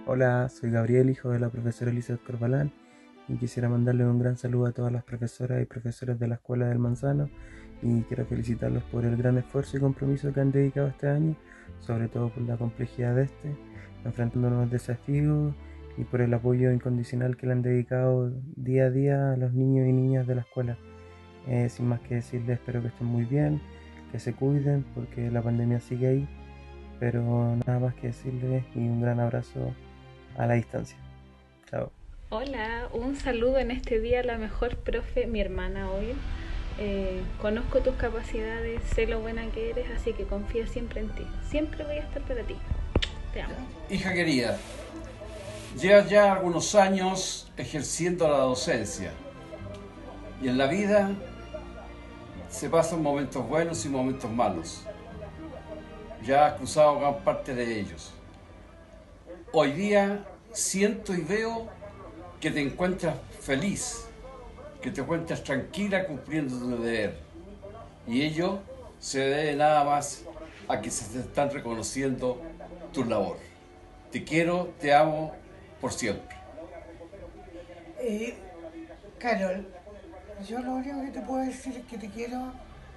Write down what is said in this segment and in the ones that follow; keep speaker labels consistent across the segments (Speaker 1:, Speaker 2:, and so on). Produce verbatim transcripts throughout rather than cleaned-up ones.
Speaker 1: Hola, soy Gabriel, hijo de la profesora Elizabeth Corbalán, y quisiera mandarle un gran saludo a todas las profesoras y profesores de la Escuela del Manzano, y quiero felicitarlos por el gran esfuerzo y compromiso que han dedicado este año, sobre todo por la complejidad de este, enfrentando nuevos desafíos, y por el apoyo incondicional que le han dedicado día a día a los niños y niñas de la escuela. Eh, sin más que decirles, espero que estén muy bien, que se cuiden porque la pandemia sigue ahí, pero nada más que decirles y un gran abrazo a la distancia. Chao.
Speaker 2: Hola, un saludo en este día a la mejor profe, mi hermana hoy. Eh, conozco tus capacidades, sé lo buena que eres, así que confío siempre en ti. Siempre voy a estar para ti. Te amo.
Speaker 3: Hija querida, llevas ya algunos años ejerciendo la docencia y en la vida se pasan momentos buenos y momentos malos. Ya has cruzado gran parte de ellos. Hoy día siento y veo que te encuentras feliz, que te encuentras tranquila cumpliendo tu deber. Y ello se debe nada más a que se te están reconociendo tu labor. Te quiero, te amo por siempre.
Speaker 4: Eh, Carol, yo lo único que te puedo decir es que te quiero,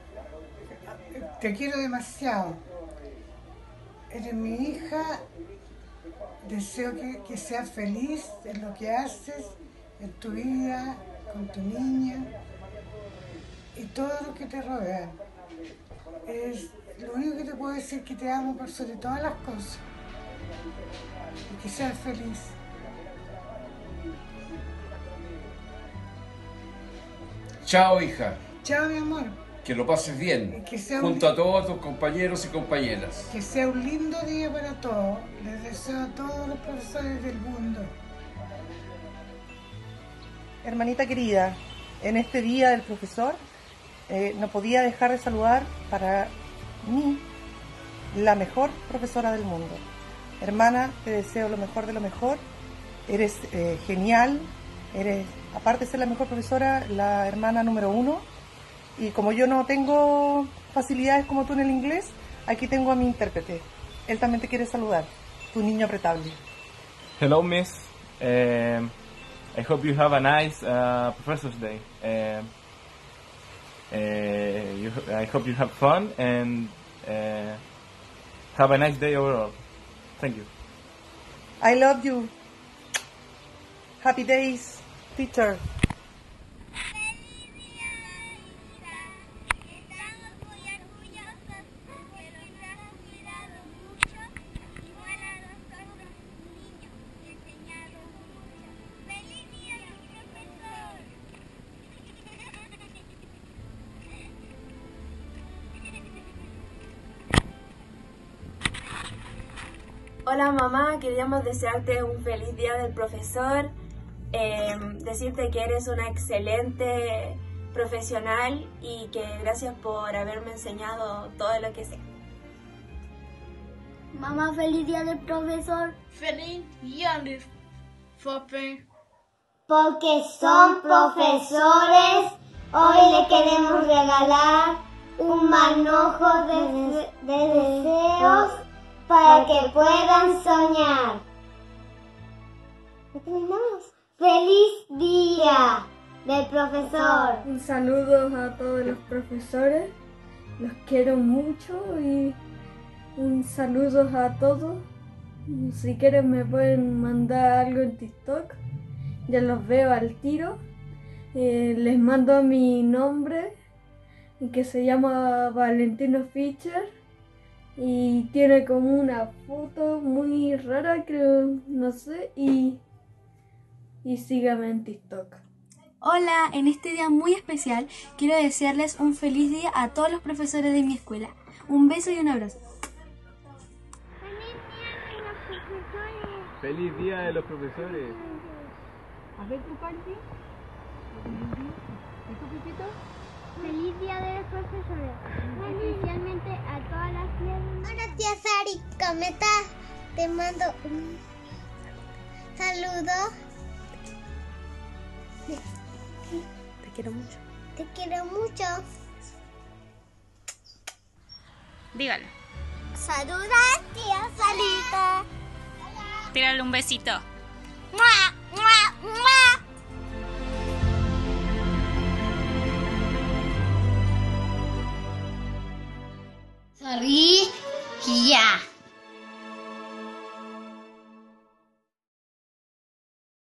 Speaker 4: te quiero demasiado. Eres mi hija, deseo que, que seas feliz en lo que haces, en tu vida, con tu niña y todo lo que te rodea. Es lo único que te puedo decir es que te amo por sobre todas las cosas y que seas feliz.
Speaker 3: Chao, hija.
Speaker 4: Chao, mi amor.
Speaker 3: Que lo pases bien,
Speaker 4: Que sea
Speaker 3: junto
Speaker 4: un,
Speaker 3: a todos tus compañeros y compañeras.
Speaker 4: Que sea un lindo día para todos. Les deseo a todos los profesores del mundo.
Speaker 5: Hermanita querida, en este día del profesor, eh, no podía dejar de saludar para mí la mejor profesora del mundo. Hermana, te deseo lo mejor de lo mejor. Eres eh, genial, eres, aparte de ser la mejor profesora, la hermana número uno. Y como yo no tengo facilidades como tú en el inglés, aquí tengo a mi intérprete. Él también te quiere saludar, tu niño apretable.
Speaker 6: Hello, Miss. Um, I hope you have a nice uh, Professor's Day. Um, uh, you, I hope you have fun and uh, have a nice day overall. Thank you.
Speaker 5: I love you. Happy days, teacher.
Speaker 7: Hola mamá, queríamos desearte un feliz día del profesor, eh, decirte que eres una excelente profesional y que gracias por haberme enseñado todo lo que sé.
Speaker 8: Mamá, feliz día del profesor.
Speaker 9: Feliz día del profesor.
Speaker 8: Porque son profesores, hoy le queremos regalar un manojo de, de deseos para que puedan soñar. ¿Terminamos? ¡Feliz día del profesor!
Speaker 10: Un saludo a todos los profesores, los quiero mucho y un saludo a todos. Si quieren me pueden mandar algo en TikTok, ya los veo al tiro. Eh, les mando mi nombre, que se llama Valentino Fischer. Y tiene como una foto muy rara, creo, no sé, y, y síganme en TikTok.
Speaker 11: Hola, en este día muy especial quiero desearles un feliz día a todos los profesores de mi escuela. Un beso y un abrazo.
Speaker 6: Feliz día de los profesores.
Speaker 2: A ver tu Panchi. ¿Y tu Pipito?
Speaker 8: Feliz día de los profesores, especialmente a todas las niñas.
Speaker 12: Hola tía Sari, ¿cómo estás? Te mando un saludo.
Speaker 7: Te quiero mucho.
Speaker 12: Te quiero mucho.
Speaker 2: Dígalo.
Speaker 12: Saluda tía Sarita. Hola.
Speaker 13: Tírale un besito. ¡Mua!